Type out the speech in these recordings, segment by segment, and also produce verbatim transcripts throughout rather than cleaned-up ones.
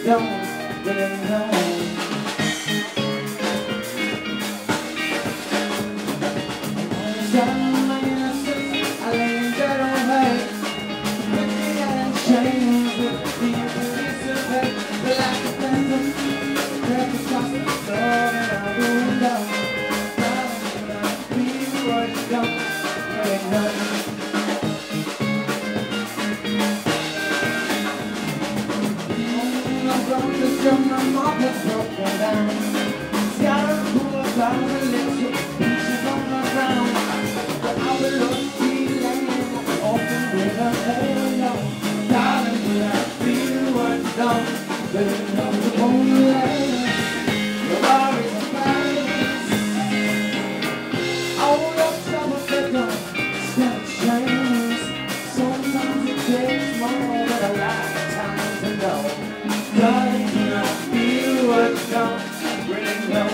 don't really know. Some of my innocence, I lay in bed all night, with the iron chains, with the police of hate, but like a phantom, crept across the floor and out the window. Darling, I feel what you don't really know. Till my mouth was broken down, scattered full of flowers and little pieces on the ground. But I will look be laying open with a halo. Darling, will I feel what's done? But it comes upon you later. Your worries are fast. All your troubles they don't stand a chance. Sometimes it takes more than a lifetime to know. Darling, I feel what you don't really know.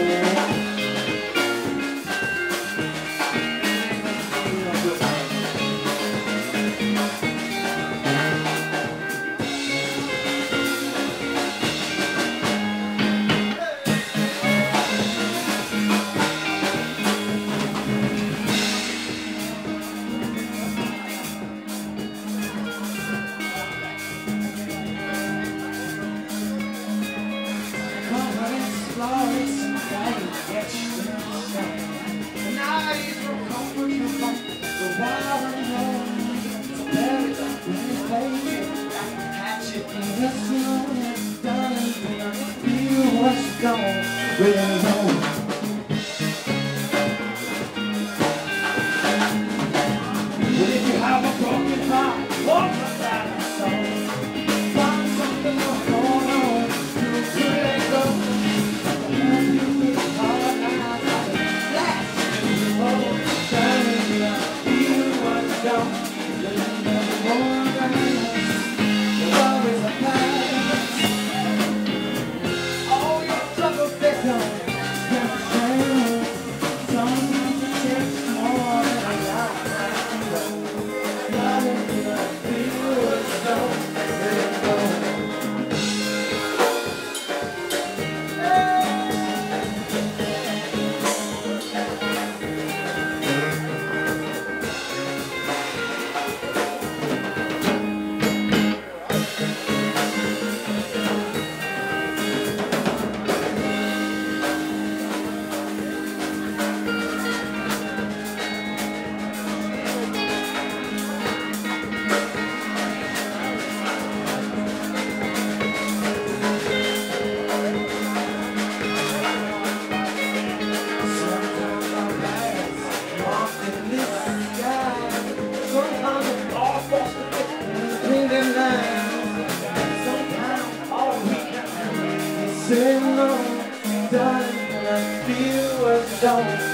Flowers, daddy, yes, and eyes will comfort you from the wild unknown. So bury the pretty baby, like a hatchet in the snow. Darling, when I feel what's gone, really know. But if you have a broken heart, walk without a soul. Find something to hold on to, to let go. Say no, darling, I feel what's done.